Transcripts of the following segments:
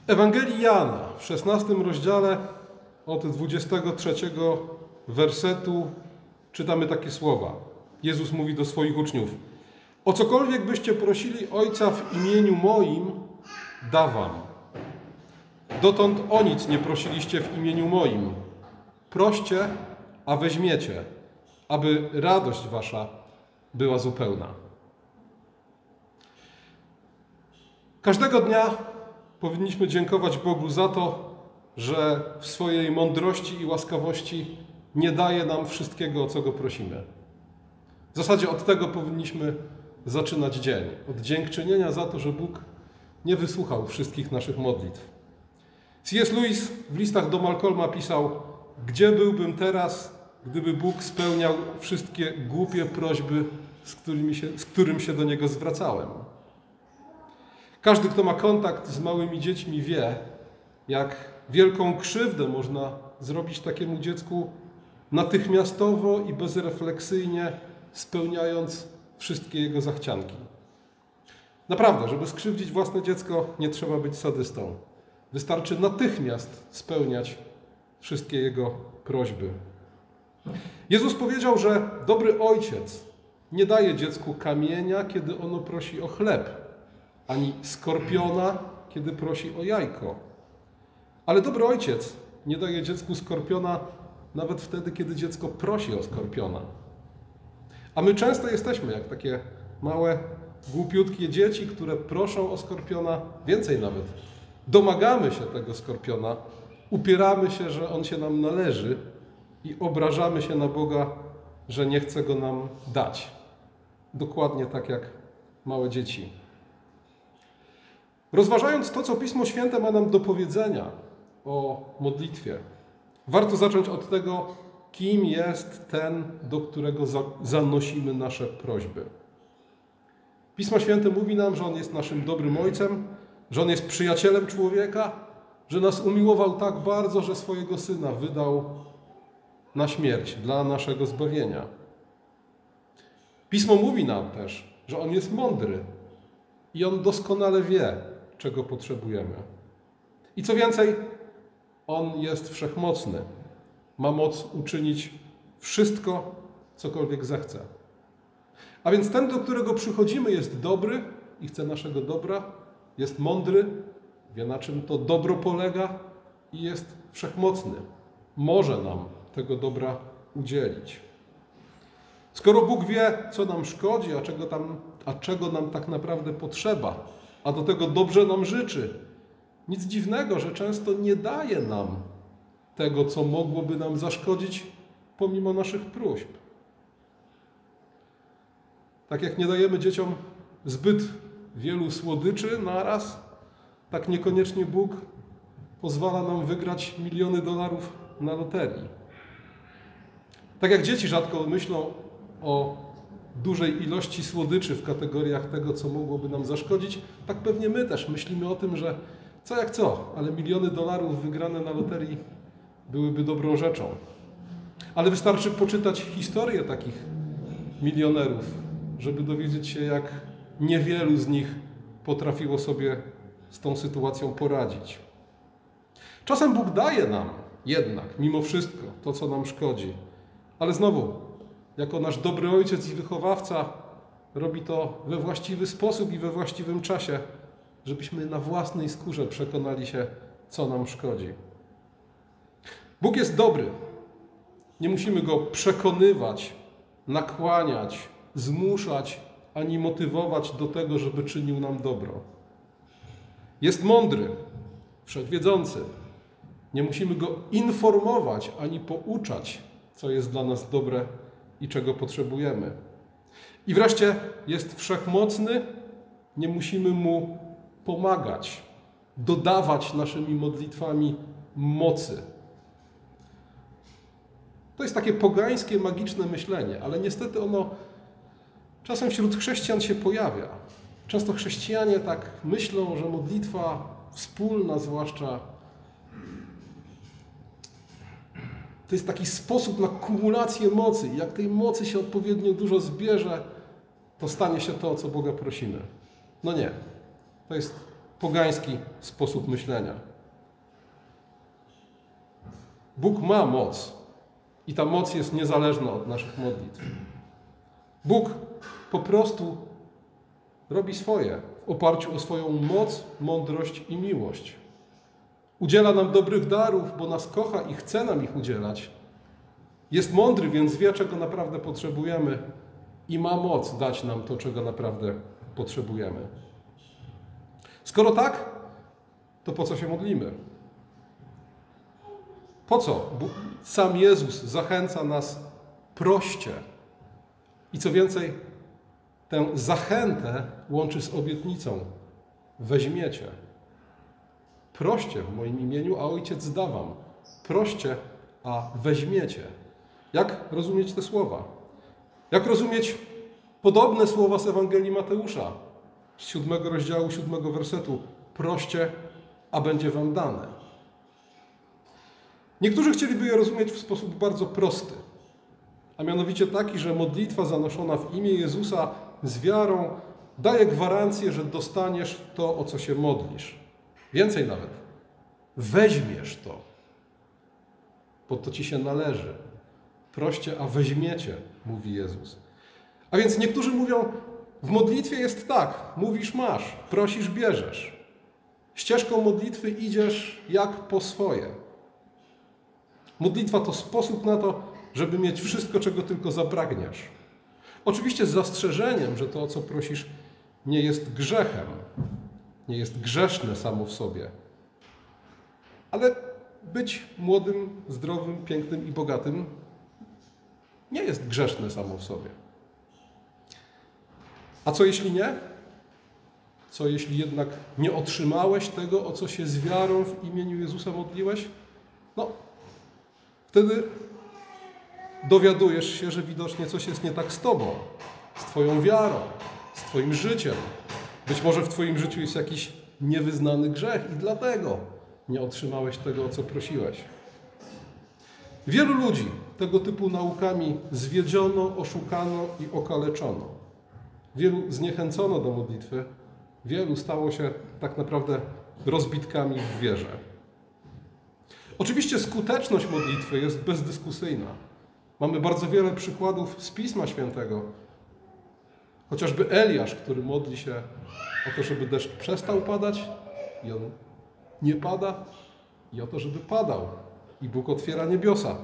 Ewangelii Jana w 16 rozdziale od 23 wersetu czytamy takie słowa. Jezus mówi do swoich uczniów: o cokolwiek byście prosili Ojca w imieniu moim, da wam. Dotąd o nic nie prosiliście w imieniu moim. Proście, a weźmiecie, aby radość wasza była zupełna. Każdego dnia powinniśmy dziękować Bogu za to, że w swojej mądrości i łaskawości nie daje nam wszystkiego, o co Go prosimy. W zasadzie od tego powinniśmy zaczynać dzień. Od dziękczynienia za to, że Bóg nie wysłuchał wszystkich naszych modlitw. C.S. Lewis w listach do Malcolma pisał: gdzie byłbym teraz, gdyby Bóg spełniał wszystkie głupie prośby, z którym się do Niego zwracałem. Każdy, kto ma kontakt z małymi dziećmi, wie, jak wielką krzywdę można zrobić takiemu dziecku natychmiastowo i bezrefleksyjnie, spełniając wszystkie jego zachcianki. Naprawdę, żeby skrzywdzić własne dziecko, nie trzeba być sadystą. Wystarczy natychmiast spełniać wszystkie jego prośby. Jezus powiedział, że dobry ojciec nie daje dziecku kamienia, kiedy ono prosi o chleb, ani skorpiona, kiedy prosi o jajko. Ale dobry ojciec nie daje dziecku skorpiona nawet wtedy, kiedy dziecko prosi o skorpiona. A my często jesteśmy jak takie małe, głupiutkie dzieci, które proszą o skorpiona, więcej nawet. Domagamy się tego skorpiona, upieramy się, że on się nam należy i obrażamy się na Boga, że nie chce go nam dać. Dokładnie tak jak małe dzieci. Rozważając to, co Pismo Święte ma nam do powiedzenia o modlitwie, warto zacząć od tego, kim jest ten, do którego zanosimy nasze prośby. Pismo Święte mówi nam, że On jest naszym dobrym Ojcem, że On jest przyjacielem człowieka, że nas umiłował tak bardzo, że swojego Syna wydał na śmierć dla naszego zbawienia. Pismo mówi nam też, że On jest mądry i On doskonale wie, czego potrzebujemy. I co więcej, On jest wszechmocny. Ma moc uczynić wszystko, cokolwiek zechce. A więc ten, do którego przychodzimy, jest dobry i chce naszego dobra, jest mądry, wie, na czym to dobro polega i jest wszechmocny. Może nam tego dobra udzielić. Skoro Bóg wie, co nam szkodzi, a czego nam tak naprawdę potrzeba, a do tego dobrze nam życzy, nic dziwnego, że często nie daje nam tego, co mogłoby nam zaszkodzić, pomimo naszych próśb. Tak jak nie dajemy dzieciom zbyt wielu słodyczy naraz, tak niekoniecznie Bóg pozwala nam wygrać miliony dolarów na loterii. Tak jak dzieci rzadko myślą o dużej ilości słodyczy w kategoriach tego, co mogłoby nam zaszkodzić, tak pewnie my też myślimy o tym, że co jak co, ale miliony dolarów wygrane na loterii byłyby dobrą rzeczą. Ale wystarczy poczytać historię takich milionerów, żeby dowiedzieć się, jak niewielu z nich potrafiło sobie z tą sytuacją poradzić. Czasem Bóg daje nam jednak, mimo wszystko, to, co nam szkodzi. Ale znowu, jako nasz dobry ojciec i wychowawca, robi to we właściwy sposób i we właściwym czasie, żebyśmy na własnej skórze przekonali się, co nam szkodzi. Bóg jest dobry. Nie musimy Go przekonywać, nakłaniać, zmuszać, ani motywować do tego, żeby czynił nam dobro. Jest mądry, wszechwiedzący. Nie musimy Go informować, ani pouczać, co jest dla nas dobre i czego potrzebujemy. I wreszcie jest wszechmocny. Nie musimy Mu pomagać, dodawać naszymi modlitwami mocy. To jest takie pogańskie, magiczne myślenie, ale niestety ono czasem wśród chrześcijan się pojawia. Często chrześcijanie tak myślą, że modlitwa wspólna zwłaszcza to jest taki sposób na kumulację mocy. I jak tej mocy się odpowiednio dużo zbierze, to stanie się to, o co Boga prosimy. No nie. To jest pogański sposób myślenia. Bóg ma moc i ta moc jest niezależna od naszych modlitw. Bóg po prostu robi swoje w oparciu o swoją moc, mądrość i miłość. Udziela nam dobrych darów, bo nas kocha i chce nam ich udzielać. Jest mądry, więc wie, czego naprawdę potrzebujemy i ma moc dać nam to, czego naprawdę potrzebujemy. Skoro tak, to po co się modlimy? Po co? Bo sam Jezus zachęca nas: proście. I co więcej, tę zachętę łączy z obietnicą: weźmiecie. Proście w moim imieniu, a Ojciec da wam. Proście, a weźmiecie. Jak rozumieć te słowa? Jak rozumieć podobne słowa z Ewangelii Mateusza, z 7 rozdziału, 7 wersetu? Proście, a będzie wam dane. Niektórzy chcieliby je rozumieć w sposób bardzo prosty, a mianowicie taki, że modlitwa zanoszona w imię Jezusa z wiarą daje gwarancję, że dostaniesz to, o co się modlisz. Więcej nawet. Weźmiesz to, bo to ci się należy. Proście, a weźmiecie, mówi Jezus. A więc niektórzy mówią, w modlitwie jest tak, mówisz masz, prosisz bierzesz. Ścieżką modlitwy idziesz jak po swoje. Modlitwa to sposób na to, żeby mieć wszystko, czego tylko zapragniesz. Oczywiście z zastrzeżeniem, że to, o co prosisz, nie jest grzechem. Nie jest grzeszne samo w sobie. Ale być młodym, zdrowym, pięknym i bogatym nie jest grzeszne samo w sobie. A co jeśli nie? Co jeśli jednak nie otrzymałeś tego, o co się z wiarą w imieniu Jezusa modliłeś? No, wtedy dowiadujesz się, że widocznie coś jest nie tak z tobą, z twoją wiarą, z twoim życiem. Być może w twoim życiu jest jakiś niewyznany grzech i dlatego nie otrzymałeś tego, o co prosiłeś. Wielu ludzi tego typu naukami zwiedziono, oszukano i okaleczono. Wielu zniechęcono do modlitwy, wielu stało się tak naprawdę rozbitkami w wierze. Oczywiście skuteczność modlitwy jest bezdyskusyjna. Mamy bardzo wiele przykładów z Pisma Świętego. Chociażby Eliasz, który modli się o to, żeby deszcz przestał padać i on nie pada, i o to, żeby padał. I Bóg otwiera niebiosa.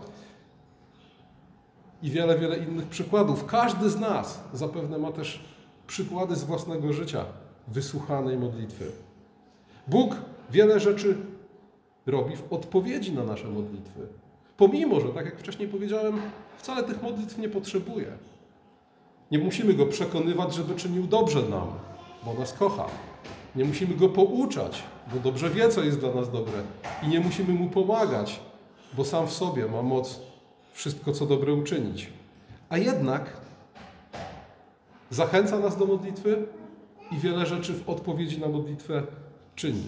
I wiele, wiele innych przykładów. Każdy z nas zapewne ma też przykłady z własnego życia wysłuchanej modlitwy. Bóg wiele rzeczy robi w odpowiedzi na nasze modlitwy. Pomimo, że, tak jak wcześniej powiedziałem, wcale tych modlitw nie potrzebuje. Nie musimy Go przekonywać, żeby czynił dobrze nam, bo nas kocha. Nie musimy Go pouczać, bo dobrze wie, co jest dla nas dobre. I nie musimy Mu pomagać, bo sam w sobie ma moc wszystko, co dobre uczynić. A jednak zachęca nas do modlitwy i wiele rzeczy w odpowiedzi na modlitwę czyni.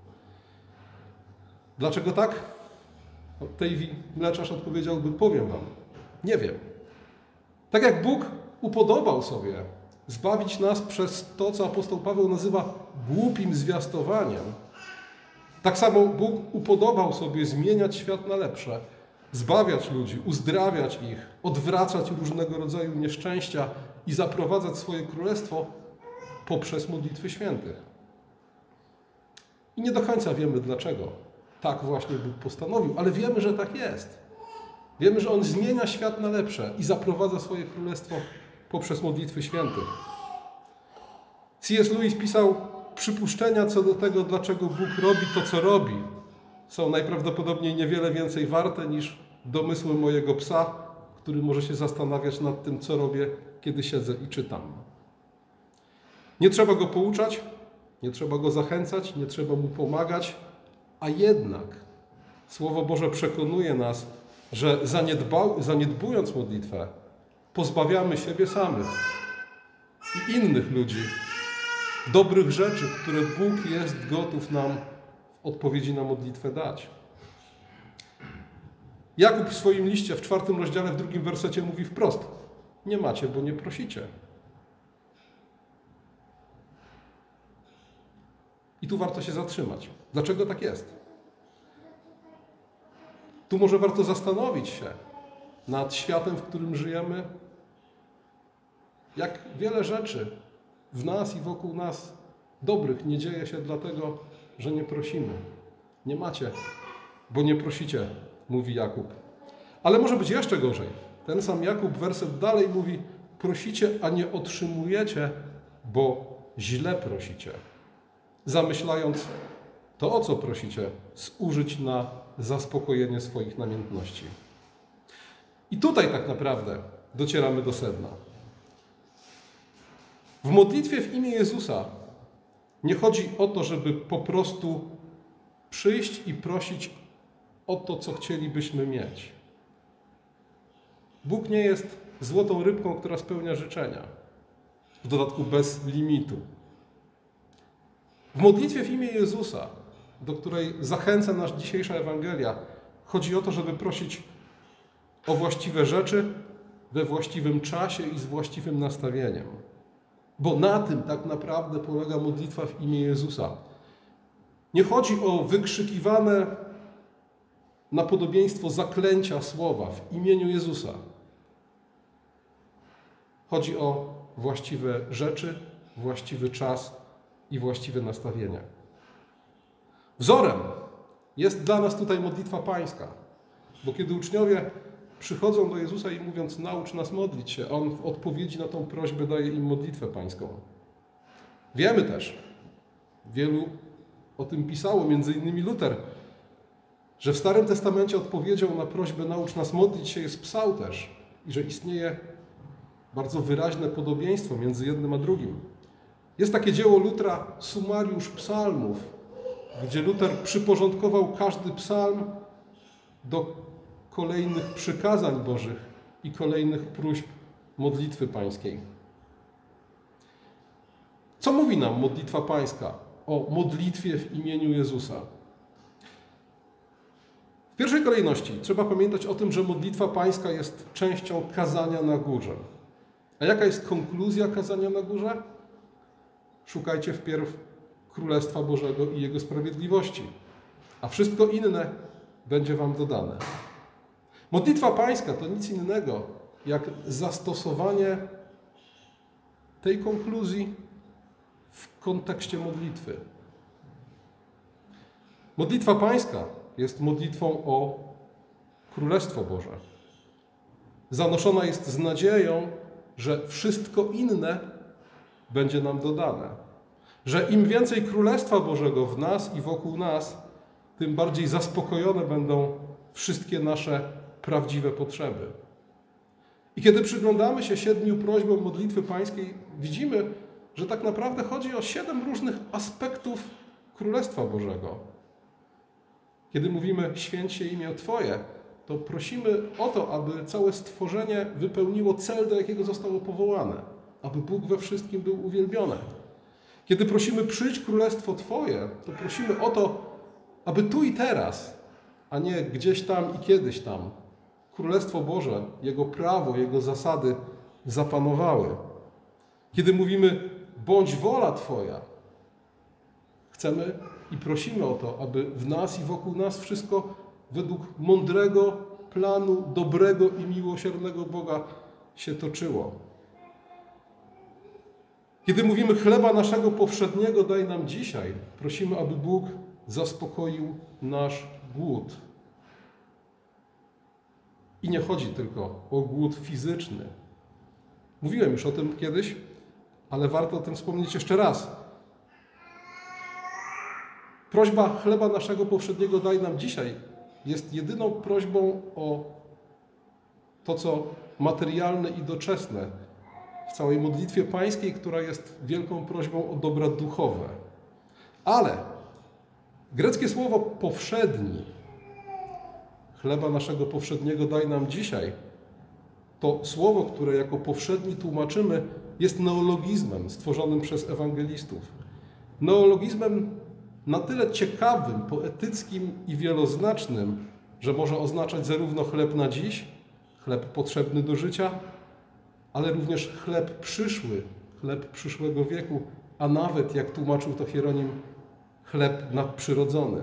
Dlaczego tak? Tej mleczarz odpowiedziałby, powiem wam, nie wiem. Tak jak Bóg upodobał sobie zbawić nas przez to, co apostoł Paweł nazywa głupim zwiastowaniem, tak samo Bóg upodobał sobie zmieniać świat na lepsze, zbawiać ludzi, uzdrawiać ich, odwracać różnego rodzaju nieszczęścia i zaprowadzać swoje królestwo poprzez modlitwy świętych. I nie do końca wiemy dlaczego tak właśnie Bóg postanowił, ale wiemy, że tak jest. Wiemy, że On zmienia świat na lepsze i zaprowadza swoje królestwo poprzez modlitwy świętych. C.S. Lewis pisał, przypuszczenia co do tego, dlaczego Bóg robi to, co robi, są najprawdopodobniej niewiele więcej warte niż domysły mojego psa, który może się zastanawiać nad tym, co robię, kiedy siedzę i czytam. Nie trzeba go pouczać, nie trzeba go zachęcać, nie trzeba mu pomagać, a jednak Słowo Boże przekonuje nas, że zaniedbując modlitwę, pozbawiamy siebie samych i innych ludzi dobrych rzeczy, które Bóg jest gotów nam w odpowiedzi na modlitwę dać. Jakub w swoim liście w 4 rozdziale, w 2 wersecie mówi wprost: nie macie, bo nie prosicie. I I tu warto się zatrzymać. Dlaczego tak jest? Tu może warto zastanowić się nad światem, w którym żyjemy, jak wiele rzeczy w nas i wokół nas dobrych nie dzieje się dlatego, że nie prosimy. Nie macie, bo nie prosicie, mówi Jakub. Ale może być jeszcze gorzej. Ten sam Jakub, werset dalej mówi: prosicie, a nie otrzymujecie, bo źle prosicie. Zamyślając to, o co prosicie, zużyć na zaspokojenie swoich namiętności. I tutaj tak naprawdę docieramy do sedna. W modlitwie w imię Jezusa nie chodzi o to, żeby po prostu przyjść i prosić o to, co chcielibyśmy mieć. Bóg nie jest złotą rybką, która spełnia życzenia. W dodatku bez limitu. W modlitwie w imię Jezusa, do której zachęca nas dzisiejsza Ewangelia, chodzi o to, żeby prosić o właściwe rzeczy we właściwym czasie i z właściwym nastawieniem. Bo na tym tak naprawdę polega modlitwa w imię Jezusa. Nie chodzi o wykrzykiwane na podobieństwo zaklęcia słowa w imieniu Jezusa. Chodzi o właściwe rzeczy, właściwy czas i właściwe nastawienie. Wzorem jest dla nas tutaj modlitwa pańska, bo kiedy uczniowie przychodzą do Jezusa i mówiąc: naucz nas modlić się, On w odpowiedzi na tą prośbę daje im modlitwę pańską. Wiemy też, wielu o tym pisało, między innymi Luter, że w Starym Testamencie odpowiedzią na prośbę naucz nas modlić się jest psałterz i że istnieje bardzo wyraźne podobieństwo między jednym a drugim. Jest takie dzieło Lutera, Sumariusz Psalmów, gdzie Luter przyporządkował każdy psalm do kolejnych przykazań Bożych i kolejnych próśb modlitwy pańskiej. Co mówi nam modlitwa pańska o modlitwie w imieniu Jezusa? W pierwszej kolejności trzeba pamiętać o tym, że modlitwa pańska jest częścią kazania na górze. A jaka jest konkluzja kazania na górze? Szukajcie wpierw Królestwa Bożego i Jego sprawiedliwości, a wszystko inne będzie wam dodane. Modlitwa pańska to nic innego jak zastosowanie tej konkluzji w kontekście modlitwy. Modlitwa pańska jest modlitwą o Królestwo Boże. Zanoszona jest z nadzieją, że wszystko inne będzie nam dodane. Że im więcej Królestwa Bożego w nas i wokół nas, tym bardziej zaspokojone będą wszystkie nasze prawdziwe potrzeby. I kiedy przyglądamy się 7 prośbom modlitwy pańskiej, widzimy, że tak naprawdę chodzi o 7 różnych aspektów Królestwa Bożego. Kiedy mówimy święć się imię Twoje, to prosimy o to, aby całe stworzenie wypełniło cel, do jakiego zostało powołane. Aby Bóg we wszystkim był uwielbiony. Kiedy prosimy przyjdź Królestwo Twoje, to prosimy o to, aby tu i teraz, a nie gdzieś tam i kiedyś tam, Królestwo Boże, Jego prawo, Jego zasady zapanowały. Kiedy mówimy bądź wola Twoja, chcemy i prosimy o to, aby w nas i wokół nas wszystko według mądrego planu, dobrego i miłosiernego Boga się toczyło. Kiedy mówimy chleba naszego powszedniego daj nam dzisiaj, prosimy, aby Bóg zaspokoił nasz głód. I nie chodzi tylko o głód fizyczny. Mówiłem już o tym kiedyś, ale warto o tym wspomnieć jeszcze raz. Prośba chleba naszego powszedniego daj nam dzisiaj jest jedyną prośbą o to, co materialne i doczesne w całej modlitwie pańskiej, która jest wielką prośbą o dobra duchowe. Ale greckie słowo powszedni, chleba naszego powszedniego daj nam dzisiaj, to słowo, które jako powszedni tłumaczymy, jest neologizmem stworzonym przez ewangelistów. Neologizmem na tyle ciekawym, poetyckim i wieloznacznym, że może oznaczać zarówno chleb na dziś, chleb potrzebny do życia, ale również chleb przyszły, chleb przyszłego wieku, a nawet, jak tłumaczył to Hieronim, chleb nadprzyrodzony.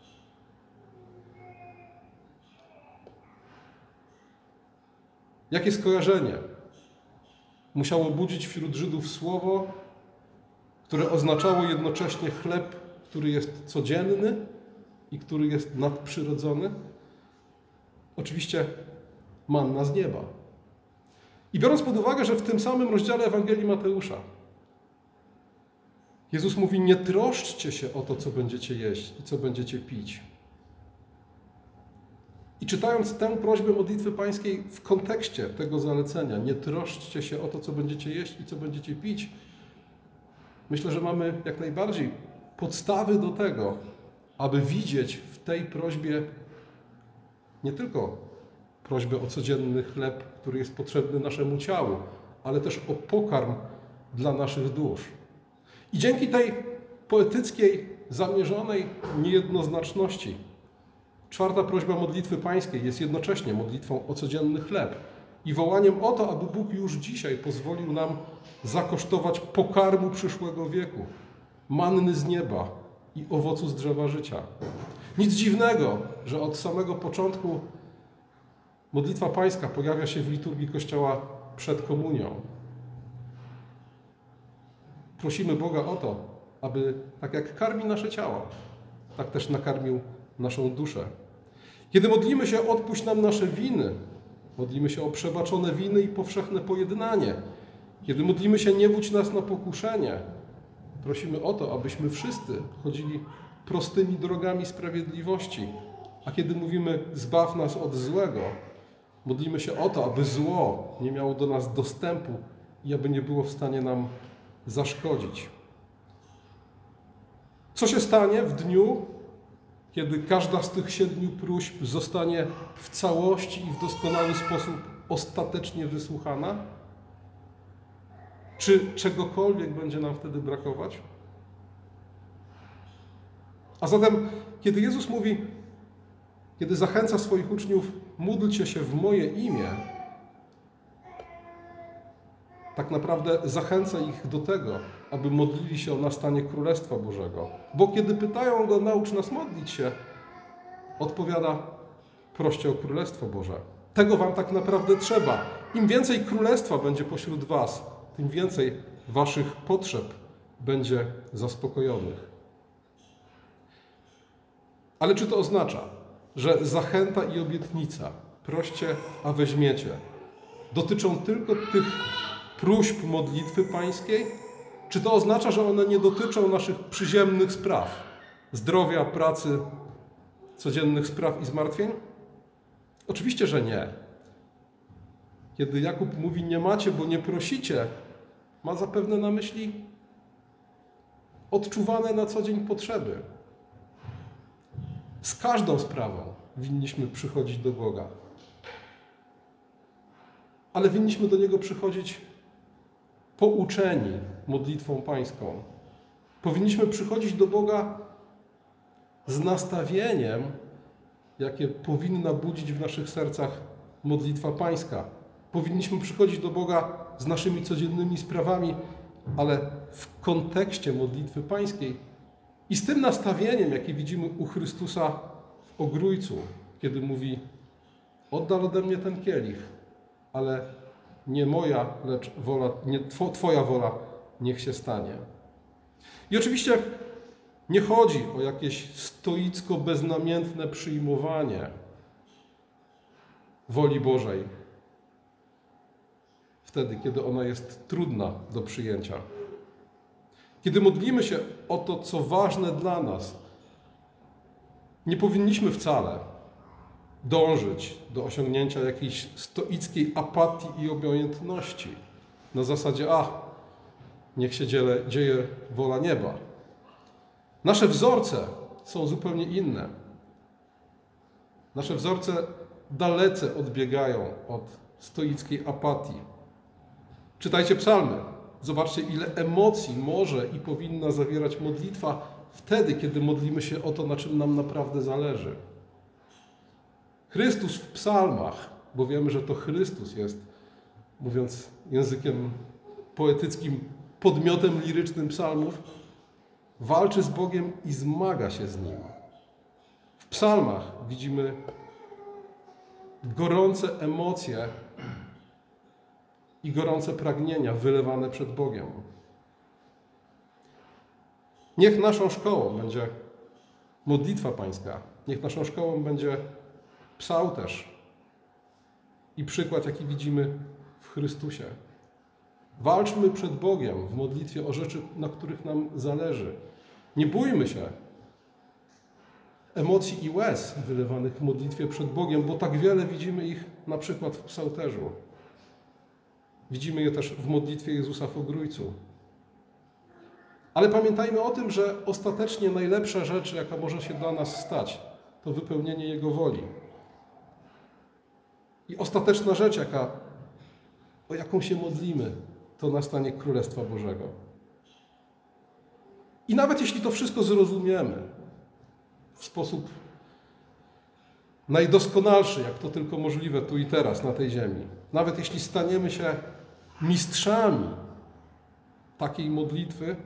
Jakie skojarzenie musiało budzić wśród Żydów słowo, które oznaczało jednocześnie chleb, który jest codzienny i który jest nadprzyrodzony? Oczywiście manna z nieba. I biorąc pod uwagę, że w tym samym rozdziale Ewangelii Mateusza Jezus mówi: nie troszczcie się o to, co będziecie jeść i co będziecie pić. I czytając tę prośbę modlitwy pańskiej w kontekście tego zalecenia, nie troszczcie się o to, co będziecie jeść i co będziecie pić, myślę, że mamy jak najbardziej podstawy do tego, aby widzieć w tej prośbie nie tylko prośbę o codzienny chleb, który jest potrzebny naszemu ciału, ale też o pokarm dla naszych dusz. I dzięki tej poetyckiej, zamierzonej niejednoznaczności, czwarta prośba modlitwy pańskiej jest jednocześnie modlitwą o codzienny chleb i wołaniem o to, aby Bóg już dzisiaj pozwolił nam zakosztować pokarmu przyszłego wieku, manny z nieba i owocu z drzewa życia. Nic dziwnego, że od samego początku modlitwa pańska pojawia się w liturgii Kościoła przed komunią. Prosimy Boga o to, aby tak jak karmi nasze ciała, tak też nakarmił naszą duszę. Kiedy modlimy się: odpuść nam nasze winy, modlimy się o przebaczone winy i powszechne pojednanie. Kiedy modlimy się: nie wódź nas na pokuszenie, prosimy o to, abyśmy wszyscy chodzili prostymi drogami sprawiedliwości. A kiedy mówimy: zbaw nas od złego, modlimy się o to, aby zło nie miało do nas dostępu i aby nie było w stanie nam zaszkodzić. Co się stanie w dniu, kiedy każda z tych 7 próśb zostanie w całości i w doskonały sposób ostatecznie wysłuchana? Czy czegokolwiek będzie nam wtedy brakować? A zatem, kiedy Jezus mówi, kiedy zachęca swoich uczniów: módlcie się w moje imię, tak naprawdę zachęca ich do tego, aby modlili się o nastanie Królestwa Bożego. Bo kiedy pytają Go: naucz nas modlić się, odpowiada: proście o Królestwo Boże. Tego wam tak naprawdę trzeba. Im więcej Królestwa będzie pośród was, tym więcej waszych potrzeb będzie zaspokojonych. Ale czy to oznacza, że zachęta i obietnica proście, a weźmiecie dotyczą tylko tych próśb modlitwy pańskiej? Czy to oznacza, że one nie dotyczą naszych przyziemnych spraw, zdrowia, pracy, codziennych spraw i zmartwień? Oczywiście, że nie. Kiedy Jakub mówi: nie macie, bo nie prosicie, ma zapewne na myśli odczuwane na co dzień potrzeby. Z każdą sprawą winniśmy przychodzić do Boga. Ale winniśmy do Niego przychodzić pouczeni modlitwą pańską. Powinniśmy przychodzić do Boga z nastawieniem, jakie powinna budzić w naszych sercach modlitwa pańska. Powinniśmy przychodzić do Boga z naszymi codziennymi sprawami, ale w kontekście modlitwy pańskiej i z tym nastawieniem, jakie widzimy u Chrystusa w ogrójcu, kiedy mówi: oddal ode mnie ten kielich, ale nie moja, lecz Twoja wola niech się stanie. I oczywiście nie chodzi o jakieś stoicko beznamiętne przyjmowanie woli Bożej wtedy, kiedy ona jest trudna do przyjęcia. Kiedy modlimy się o to, co ważne dla nas, nie powinniśmy wcale dążyć do osiągnięcia jakiejś stoickiej apatii i obojętności na zasadzie: niech się dzieje wola nieba. Nasze wzorce są zupełnie inne. Nasze wzorce dalece odbiegają od stoickiej apatii. Czytajcie psalmy. Zobaczcie, ile emocji może i powinna zawierać modlitwa wtedy, kiedy modlimy się o to, na czym nam naprawdę zależy. Chrystus w psalmach, bo wiemy, że to Chrystus jest, mówiąc językiem poetyckim, podmiotem lirycznym psalmów, walczy z Bogiem i zmaga się z Nim. W psalmach widzimy gorące emocje i gorące pragnienia wylewane przed Bogiem. Niech naszą szkołą będzie modlitwa pańska. Niech naszą szkołą będzie psalterz i przykład, jaki widzimy w Chrystusie. Walczmy przed Bogiem w modlitwie o rzeczy, na których nam zależy. Nie bójmy się emocji i łez wylewanych w modlitwie przed Bogiem, bo tak wiele widzimy ich na przykład w psalterzu. Widzimy je też w modlitwie Jezusa w Ogrójcu. Ale pamiętajmy o tym, że ostatecznie najlepsza rzecz, jaka może się dla nas stać, to wypełnienie Jego woli. I ostateczna rzecz, o jaką się modlimy, to nastanie Królestwa Bożego. I nawet jeśli to wszystko zrozumiemy w sposób najdoskonalszy, jak to tylko możliwe tu i teraz na tej ziemi, nawet jeśli staniemy się mistrzami takiej modlitwy,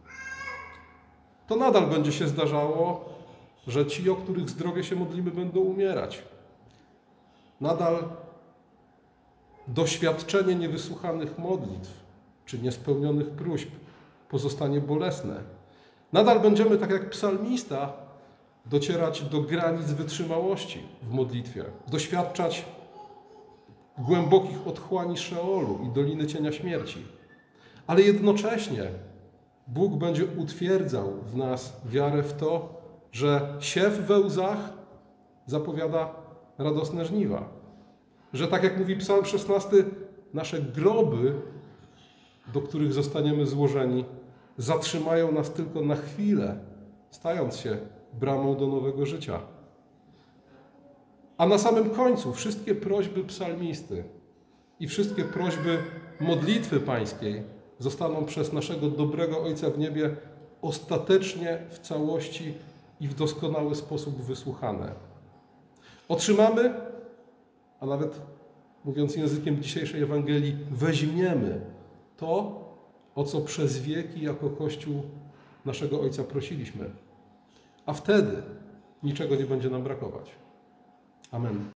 to nadal będzie się zdarzało, że ci, o których zdrowie się modlimy, będą umierać. Nadal doświadczenie niewysłuchanych modlitw czy niespełnionych próśb pozostanie bolesne. Nadal będziemy, tak jak psalmista, docierać do granic wytrzymałości w modlitwie, doświadczać głębokich otchłani Szeolu i Doliny Cienia Śmierci. Ale jednocześnie Bóg będzie utwierdzał w nas wiarę w to, że siew we łzach zapowiada radosne żniwa. Że tak jak mówi Psalm 16, nasze groby, do których zostaniemy złożeni, zatrzymają nas tylko na chwilę, stając się bramą do nowego życia. A na samym końcu wszystkie prośby psalmisty i wszystkie prośby modlitwy pańskiej zostaną przez naszego dobrego Ojca w niebie ostatecznie w całości i w doskonały sposób wysłuchane. Otrzymamy, a nawet mówiąc językiem dzisiejszej Ewangelii, weźmiemy to, o co przez wieki jako Kościół naszego Ojca prosiliśmy. A wtedy niczego nie będzie nam brakować. Amen.